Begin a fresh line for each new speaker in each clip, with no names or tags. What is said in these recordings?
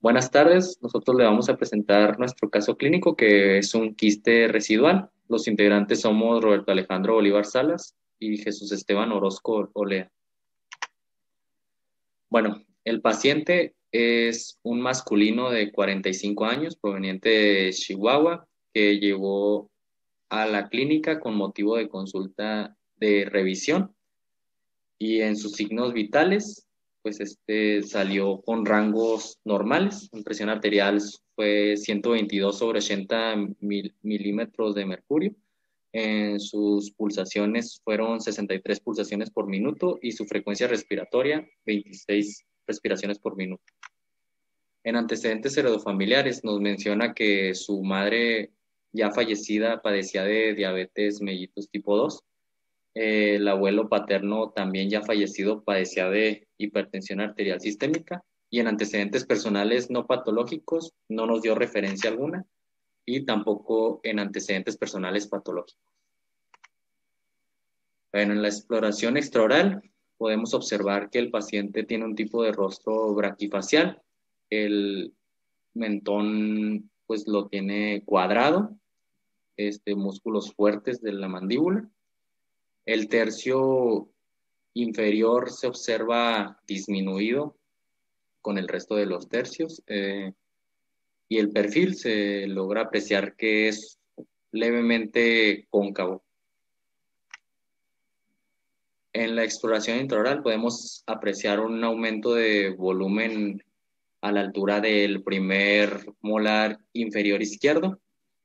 Buenas tardes, nosotros le vamos a presentar nuestro caso clínico que es un quiste residual. Los integrantes somos Roberto Alejandro Bolívar Salas y Jesús Esteban Orozco Olea. Bueno, el paciente es un masculino de 45 años proveniente de Chihuahua que llegó a la clínica con motivo de consulta de revisión y en sus signos vitales, pues salió con rangos normales. La presión arterial fue 122 sobre 80 milímetros de mercurio. En sus pulsaciones fueron 63 pulsaciones por minuto y su frecuencia respiratoria 26 respiraciones por minuto. En antecedentes heredofamiliares nos menciona que su madre ya fallecida padecía de diabetes mellitus tipo 2. El abuelo paterno también ya fallecido padecía de hipertensión arterial sistémica y en antecedentes personales no patológicos no nos dio referencia alguna y tampoco en antecedentes personales patológicos. Bueno, en la exploración extraoral podemos observar que el paciente tiene un tipo de rostro braquifacial. El mentón pues lo tiene cuadrado, músculos fuertes de la mandíbula. El tercio inferior se observa disminuido con el resto de los tercios y el perfil se logra apreciar que es levemente cóncavo. En la exploración intraoral podemos apreciar un aumento de volumen a la altura del primer molar inferior izquierdo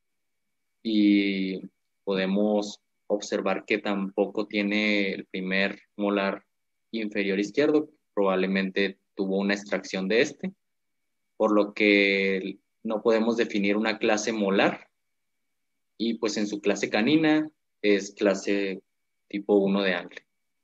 y podemos observar que tampoco tiene el primer molar inferior izquierdo, probablemente tuvo una extracción de por lo que no podemos definir una clase molar y pues en su clase canina es clase tipo 1 de Angle.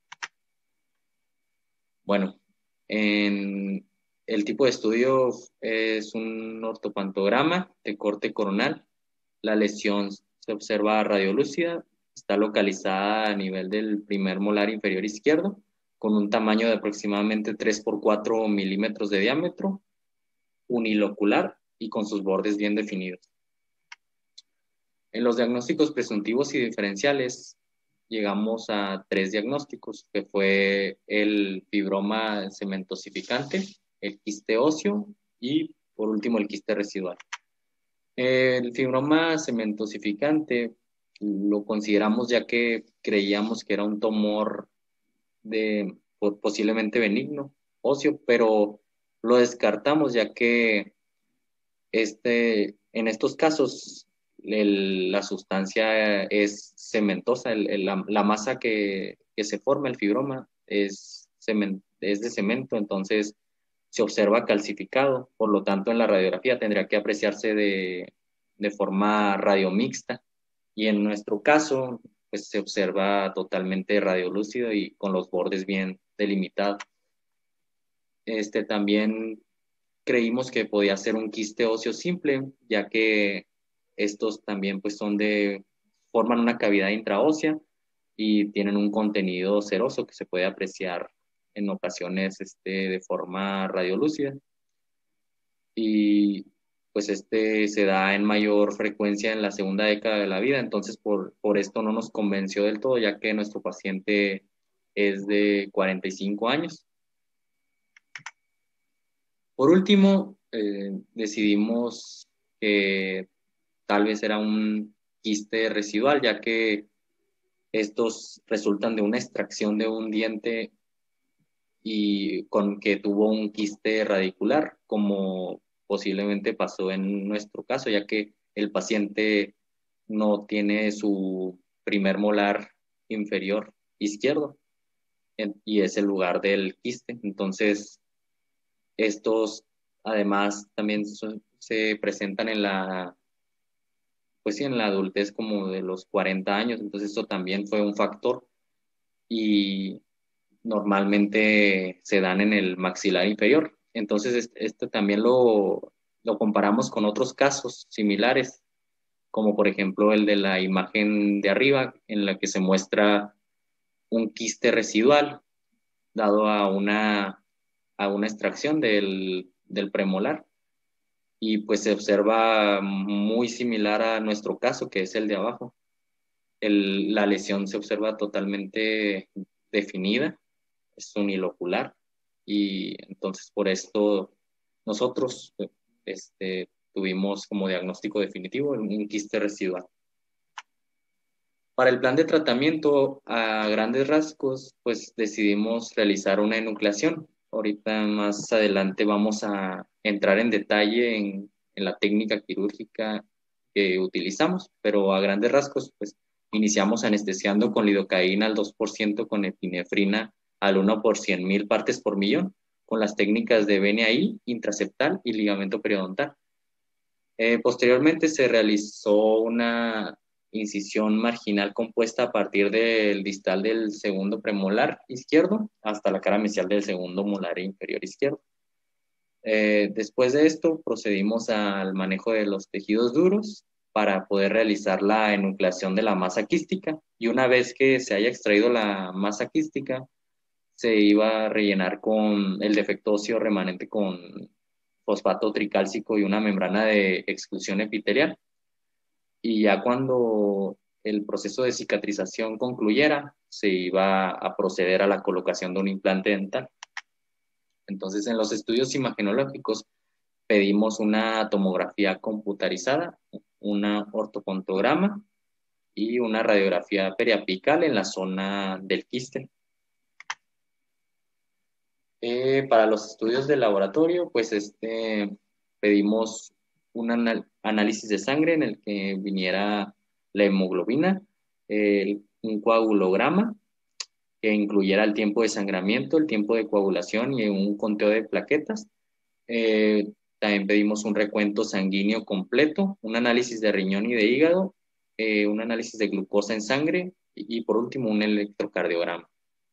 Bueno, en el tipo de estudio es un ortopantograma de corte coronal. La lesión se observa radiolúcida, está localizada a nivel del primer molar inferior izquierdo, con un tamaño de aproximadamente 3 por 4 milímetros de diámetro, unilocular y con sus bordes bien definidos. En los diagnósticos presuntivos y diferenciales llegamos a 3 diagnósticos, que fue el fibroma cementosificante, el quiste óseo y por último el quiste residual. El fibroma cementosificante lo consideramos ya que creíamos que era un tumor posiblemente benigno, óseo, pero lo descartamos ya que en estos casos la sustancia es cementosa, la masa que se forma, el fibroma, es de cemento, entonces se observa calcificado, por lo tanto en la radiografía tendría que apreciarse de forma radiomixta y en nuestro caso pues se observa totalmente radiolúcido y con los bordes bien delimitados. También creímos que podía ser un quiste óseo simple, ya que estos también pues forman una cavidad intraósea y tienen un contenido ceroso que se puede apreciar en ocasiones de forma radiolúcida. Y pues se da en mayor frecuencia en la segunda década de la vida, entonces por esto no nos convenció del todo, ya que nuestro paciente es de 45 años. Por último, decidimos que tal vez era un quiste residual, ya que estos resultan de una extracción de un diente y con que tuvo un quiste radicular, como posiblemente pasó en nuestro caso, ya que el paciente no tiene su primer molar inferior izquierdo y es el lugar del quiste. Entonces, estos además también se presentan pues sí, en la adultez como de los 40 años, entonces eso también fue un factor y normalmente se dan en el maxilar inferior. Entonces esto también lo comparamos con otros casos similares, como por ejemplo el de la imagen de arriba, en la que se muestra un quiste residual dado a una extracción del premolar. y pues se observa muy similar a nuestro caso, que es el de abajo. La lesión se observa totalmente definida, es unilocular, y entonces por esto nosotros tuvimos como diagnóstico definitivo un quiste residual. Para el plan de tratamiento, a grandes rasgos, pues decidimos realizar una enucleación. Ahorita más adelante vamos a entrar en detalle en la técnica quirúrgica que utilizamos, pero a grandes rasgos, pues iniciamos anestesiando con lidocaína al 2% con epinefrina al 1 por 100,000 partes por millón, con las técnicas de VNAI, intraceptal y ligamento periodontal. Posteriormente se realizó una incisión marginal compuesta a partir del distal del segundo premolar izquierdo hasta la cara mesial del segundo molar inferior izquierdo. Después de esto procedimos al manejo de los tejidos duros para poder realizar la enucleación de la masa quística, y una vez que se haya extraído la masa quística se iba a rellenar con el defecto óseo remanente con fosfato tricálcico y una membrana de exclusión epitelial. Y ya cuando el proceso de cicatrización concluyera, se iba a proceder a la colocación de un implante dental. Entonces, en los estudios imagenológicos pedimos una tomografía computarizada, una ortocontograma y una radiografía periapical en la zona del quiste. Para los estudios de laboratorio, pues pedimos un análisis de sangre en el que viniera la hemoglobina, un coagulograma que incluyera el tiempo de sangramiento, el tiempo de coagulación y un conteo de plaquetas. Eh, También pedimos un recuento sanguíneo completo, un análisis de riñón y de hígado, un análisis de glucosa en sangre y por último un electrocardiograma.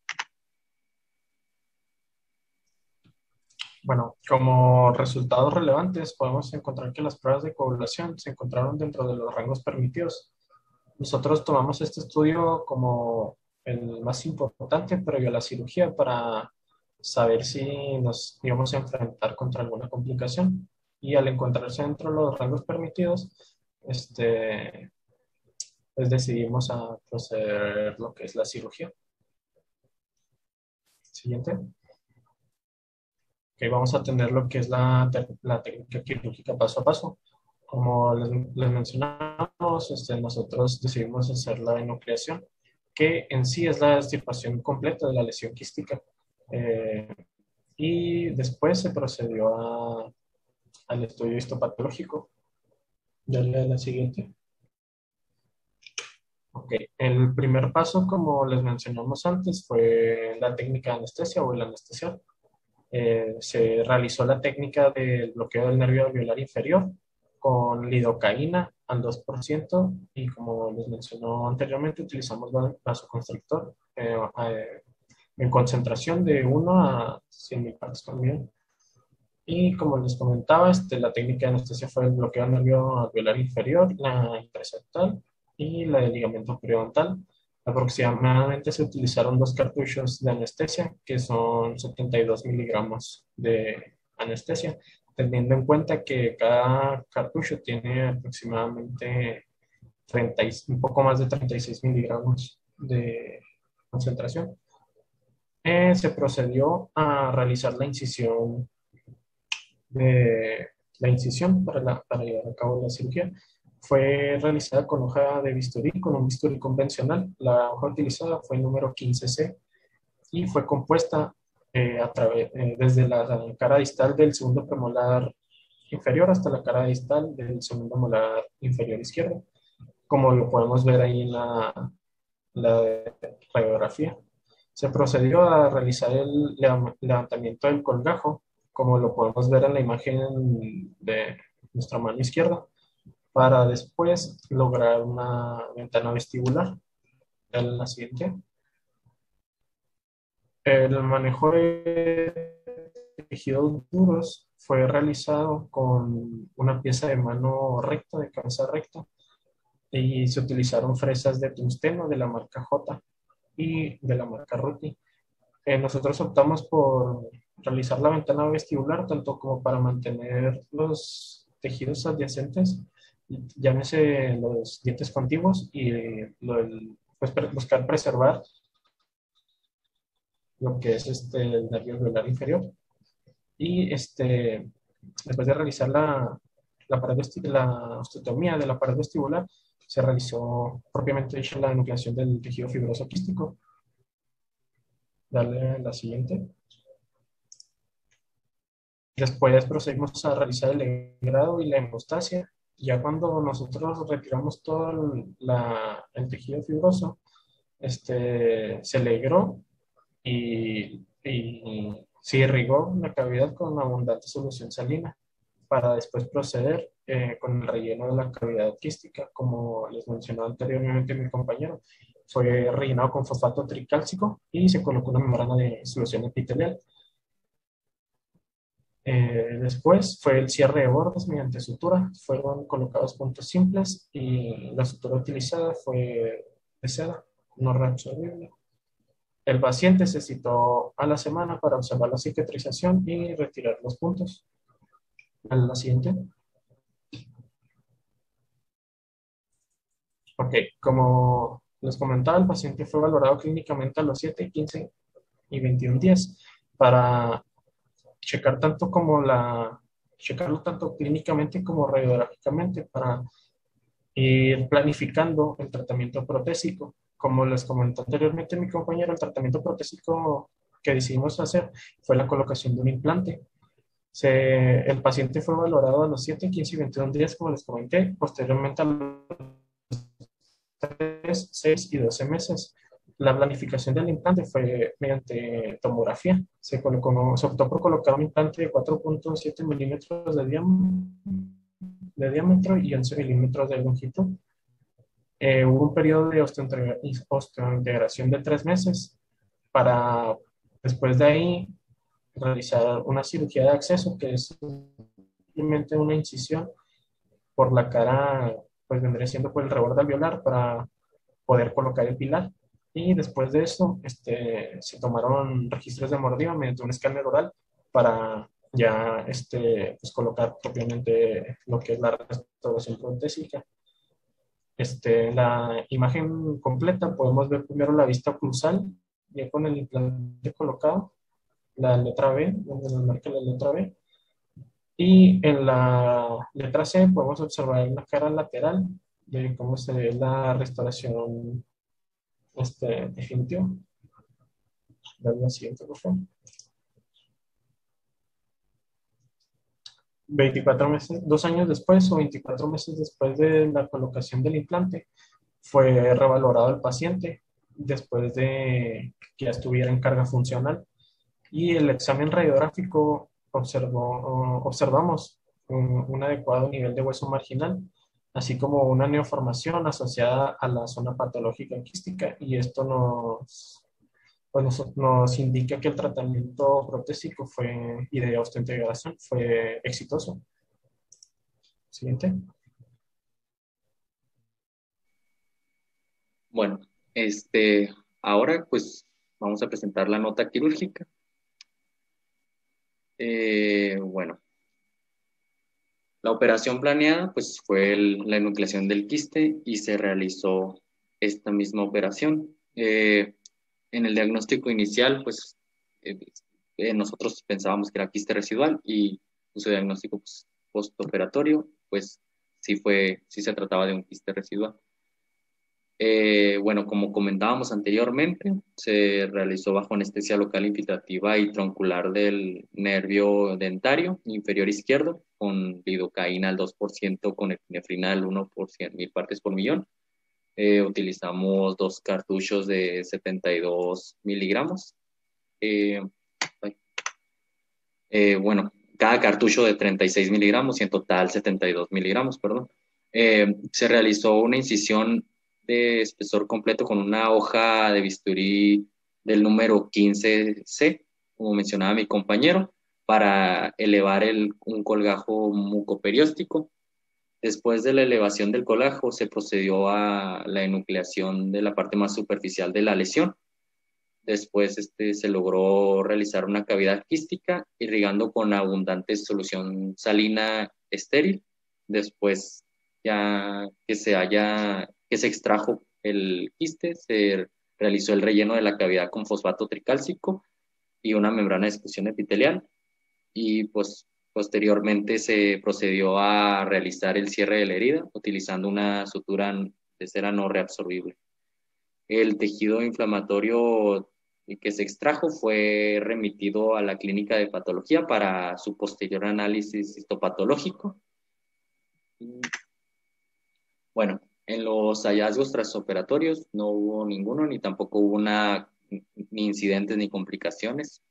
Bueno, como resultados relevantes podemos encontrar que las pruebas de coagulación se encontraron dentro de los rangos permitidos. Nosotros tomamos este estudio como el más importante previo a la cirugía para saber si nos íbamos a enfrentar contra alguna complicación. Y al encontrarse dentro de los rangos permitidos, pues decidimos a proceder lo que es la cirugía. Siguiente. Que vamos a tener lo que es la técnica quirúrgica paso a paso. Como les mencionamos, nosotros decidimos hacer la enucleación, que en sí es la extirpación completa de la lesión quística. Eh, y después se procedió al estudio histopatológico. Dale a la siguiente. Ok, el primer paso, como les mencionamos antes, fue la técnica de anestesia o el anestesia. Se realizó la técnica del bloqueo del nervio alveolar inferior con lidocaína al 2% y como les mencionó anteriormente utilizamos vasoconstrictor en concentración de 1 a 100,000 partes por millón. Y como les comentaba, la técnica de anestesia fue el bloqueo del nervio alveolar inferior, la intraceptal y la de ligamento periodontal. Aproximadamente se utilizaron 2 cartuchos de anestesia, que son 72 miligramos de anestesia, teniendo en cuenta que cada cartucho tiene aproximadamente un poco más de 36 miligramos de concentración. Se procedió a realizar la incisión para llevar a cabo la cirugía. Fue realizada con hoja de bisturí, con un bisturí convencional. La hoja utilizada fue el número 15C y fue compuesta desde la cara distal del segundo premolar inferior hasta la cara distal del segundo molar inferior izquierdo, como lo podemos ver ahí en la radiografía. Se procedió a realizar el levantamiento del colgajo, como lo podemos ver en la imagen de nuestra mano izquierda, para después lograr una ventana vestibular. En la siguiente. El manejo de tejidos duros fue realizado con una pieza de mano recta, de cabeza recta, y se utilizaron fresas de tungsteno de la marca J y de la marca Ruti. Nosotros optamos por realizar la ventana vestibular tanto como para mantener tejidos adyacentes, llámese los dientes contiguos, y pues, buscar preservar lo que es el nervio alveolar inferior. Y después de realizar la osteotomía de la pared vestibular, se realizó propiamente dicho la enucleación del tejido fibroso quístico. Dale la siguiente. Después procedimos a realizar el legrado y la hemostasia. Ya cuando nosotros retiramos todo el tejido fibroso, se legró y se irrigó la cavidad con abundante solución salina para después proceder con el relleno de la cavidad quística, como les mencionó anteriormente mi compañero. Fue rellenado con fosfato tricálcico y se colocó una membrana de solución epitelial. Después fue el cierre de bordes mediante sutura. Fueron colocados puntos simples y la sutura utilizada fue de seda, no reabsorbible. El paciente se citó a la semana para observar la cicatrización y retirar los puntos. A la siguiente. Ok, como les comentaba, el paciente fue valorado clínicamente a los 7, 15 y 21 días para checarlo tanto clínicamente como radiográficamente para ir planificando el tratamiento protésico. Como les comentó anteriormente mi compañero, el tratamiento protésico que decidimos hacer fue la colocación de un implante. El paciente fue valorado a los 7, 15 y 21 días, como les comenté, posteriormente a los 3, 6 y 12 meses. La planificación del implante fue mediante tomografía. Se optó por colocar un implante de 4.7 milímetros de diámetro y 11 milímetros de longitud. Hubo un periodo de osteointegración de 3 meses para después de ahí realizar una cirugía de acceso, que es simplemente una incisión por la cara, pues vendría siendo por el reborde alveolar para poder colocar el pilar. Y después de eso, se tomaron registros de mordida mediante un escáner oral para ya pues colocar propiamente lo que es la restauración protésica. La imagen completa podemos ver primero la vista oclusal, ya con el implante colocado, la letra B, donde nos marca la letra B. Y en la letra C podemos observar la cara lateral de cómo se ve la restauración definitiva. Dale la siguiente, por favor. 24 meses, 2 años después o 24 meses después de la colocación del implante, fue revalorado el paciente después de que ya estuviera en carga funcional. Y el examen radiográfico observamos un adecuado nivel de hueso marginal, así como una neoformación asociada a la zona patológica quística, y esto nos indica que el tratamiento protésico y de osteointegración fue exitoso. Siguiente.
Bueno, ahora pues vamos a presentar la nota quirúrgica. Bueno, la operación planeada pues fue la enucleación del quiste y se realizó esta misma operación. En el diagnóstico inicial pues nosotros pensábamos que era quiste residual y su diagnóstico pues, postoperatorio pues sí se trataba de un quiste residual. Bueno, como comentábamos anteriormente, se realizó bajo anestesia local infiltrativa y troncular del nervio dentario inferior izquierdo con lidocaína al 2% con epinefrina al 1%, 1000 partes por millón. Utilizamos 2 cartuchos de 72 miligramos. Bueno, cada cartucho de 36 miligramos y en total 72 miligramos, perdón. Se realizó una incisión de espesor completo con una hoja de bisturí del número 15C, como mencionaba mi compañero, para elevar un colgajo mucoperióstico. Después de la elevación del colgajo, se procedió a la enucleación de la parte más superficial de la lesión. Después se logró realizar una cavidad quística irrigando con abundante solución salina estéril Después, ya que se extrajo el quiste, se realizó el relleno de la cavidad con fosfato tricálcico y una membrana de exclusión epitelial, y pues posteriormente se procedió a realizar el cierre de la herida utilizando una sutura de cera no reabsorbible. El tejido inflamatorio que se extrajo fue remitido a la clínica de patología para su posterior análisis histopatológico. Bueno, en los hallazgos transoperatorios no hubo ninguno, ni tampoco hubo ni incidentes ni complicaciones.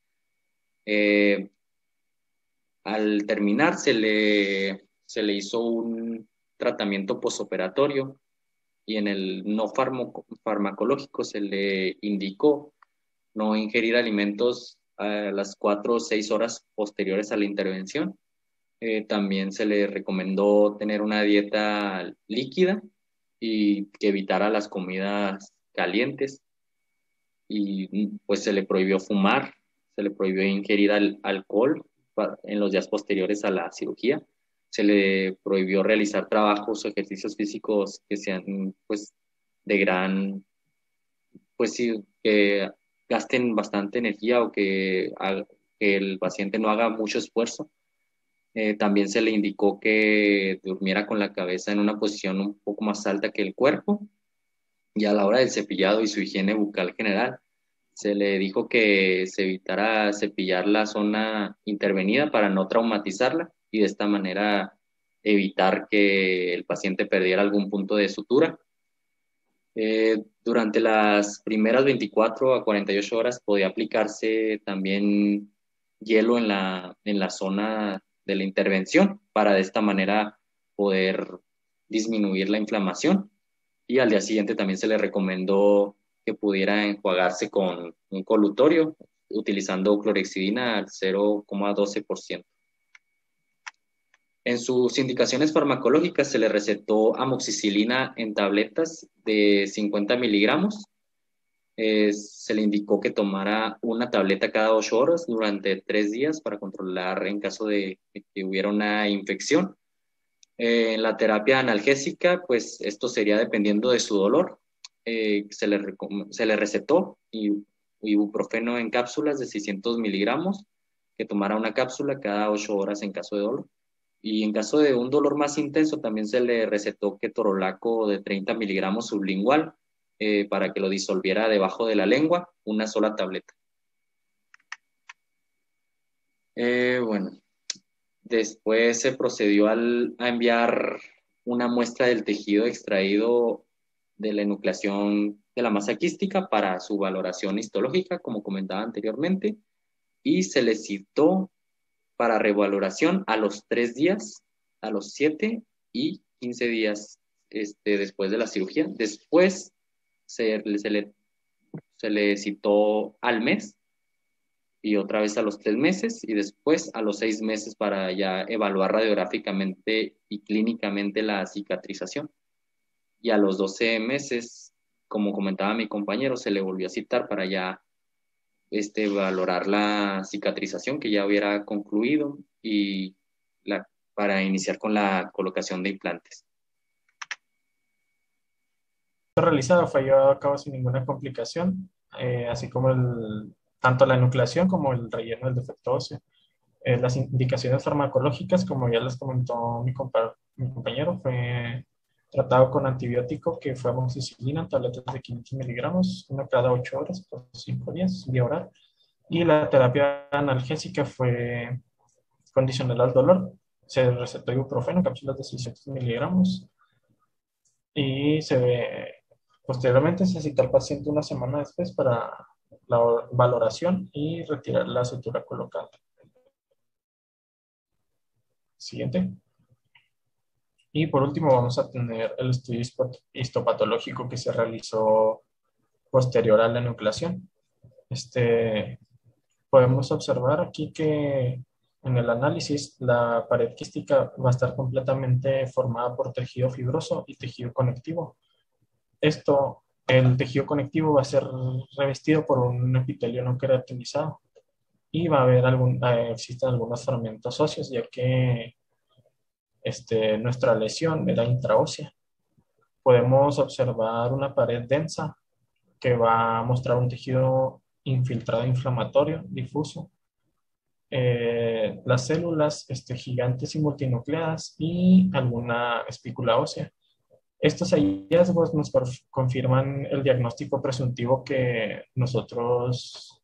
Al terminar se le hizo un tratamiento posoperatorio, y en el no farmacológico se le indicó no ingerir alimentos a las 4 o 6 horas posteriores a la intervención. También se le recomendó tener una dieta líquida y que evitara las comidas calientes, y pues se le prohibió fumar, se le prohibió ingerir alcohol en los días posteriores a la cirugía, se le prohibió realizar trabajos o ejercicios físicos que sean pues de gran, pues sí, que gasten bastante energía o que el paciente no haga mucho esfuerzo. También se le indicó que durmiera con la cabeza en una posición un poco más alta que el cuerpo, y a la hora del cepillado y su higiene bucal general, se le dijo que se evitara cepillar la zona intervenida para no traumatizarla y de esta manera evitar que el paciente perdiera algún punto de sutura. Durante las primeras 24 a 48 horas podía aplicarse también hielo en la zona de la intervención para de esta manera poder disminuir la inflamación. Y al día siguiente también se le recomendó que pudiera enjuagarse con un colutorio utilizando clorhexidina al 0,12%. En sus indicaciones farmacológicas se le recetó amoxicilina en tabletas de 50 miligramos. Se le indicó que tomara una tableta cada 8 horas durante 3 días para controlar en caso de que hubiera una infección. En la terapia analgésica, pues esto sería dependiendo de su dolor. Se le recetó ibuprofeno en cápsulas de 600 miligramos, que tomara una cápsula cada 8 horas en caso de dolor. Y en caso de un dolor más intenso, también se le recetó ketorolaco de 30 miligramos sublingual, para que lo disolviera debajo de la lengua, una sola tableta. Bueno, después se procedió a enviar una muestra del tejido extraído de la enucleación de la masa quística para su valoración histológica, como comentaba anteriormente, y se le citó para revaloración a los 3 días, a los 7 y 15 días después de la cirugía. Después se le citó al mes, y otra vez a los 3 meses, y después a los 6 meses para ya evaluar radiográficamente y clínicamente la cicatrización. Y a los 12 meses, como comentaba mi compañero, se le volvió a citar para ya valorar la cicatrización que ya hubiera concluido, y para iniciar con la colocación de implantes.
Realizado fue llevado a cabo sin ninguna complicación, así como tanto la enucleación como el relleno del defecto óseo. Las indicaciones farmacológicas, como ya les comentó mi compañero, fue tratado con antibiótico que fue amoxicilina en tabletas de 500 miligramos, una cada 8 horas por 5 días, vía oral. Y la terapia analgésica fue condicional al dolor. Se recetó ibuprofeno, cápsulas de 600 miligramos, y posteriormente se cita al paciente una semana después para la valoración y retirar la sutura colocada. Siguiente. Y por último vamos a tener el estudio histopatológico que se realizó posterior a la enucleación. Podemos observar aquí que en el análisis la pared quística va a estar completamente formada por tejido fibroso y tejido conectivo. El tejido conectivo va a ser revestido por un epitelio no queratinizado, y va a haber existen algunos fragmentos óseos, ya que nuestra lesión era intraósea. Podemos observar una pared densa que va a mostrar un tejido infiltrado inflamatorio difuso, las células gigantes y multinucleadas y alguna espícula ósea. Estos hallazgos nos confirman el diagnóstico presuntivo que nosotros,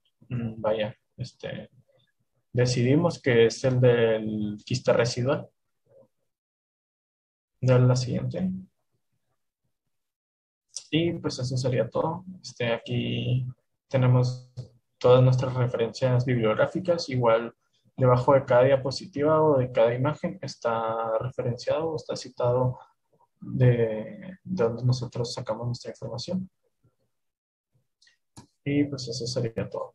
decidimos, que es el del quiste residual. De la siguiente. Y pues eso sería todo. Aquí tenemos todas nuestras referencias bibliográficas. Igual debajo de cada diapositiva o de cada imagen está referenciado o está citado de donde nosotros sacamos nuestra información. Y pues eso sería todo.